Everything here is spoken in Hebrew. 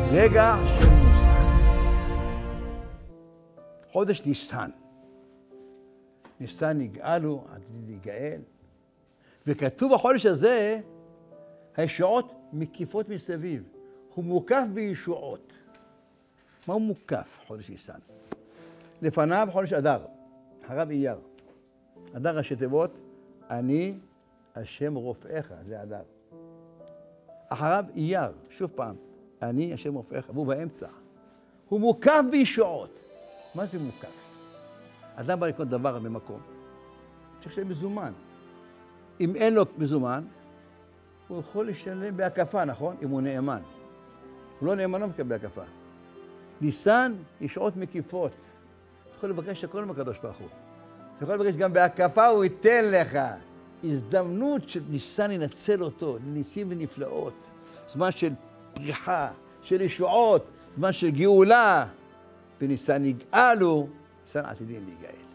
רגע של מוסר. חודש ניסן. ניסן נגאלו, עתיד להיגאל. וכתוב בחודש הזה, הישועות מקיפות מסביב. הוא מוקף בישועות. מה הוא מוקף, חודש ניסן? לפניו חודש אדר, אחריו אייר. אדר ראשי תיבות, אני השם רופאיך, זה אדר. אחריו אייר, שוב פעם, אני השם רופאיך, והוא באמצע. הוא מוקף בישועות. מה זה מוקף? אדם בא לקנות דבר במקום, צריך לשלם מזומן. אם אין לו מזומן, הוא יכול לשלם בהקפה, נכון? אם הוא נאמן. הוא לא נאמן, לא מקבל בהקפה. ניסן, ישועות מקיפות. אתה יכול לבקש הכל מהקדוש ברוך הוא. אתה יכול לבקש גם בהקפה, הוא ייתן לך. הזדמנות שניסן ינצל אותו, לניסים ונפלאות. זמן של פריחה, של ישועות, זמן של גאולה. בניסן נגאלו, ניסן עתידים להיגאל.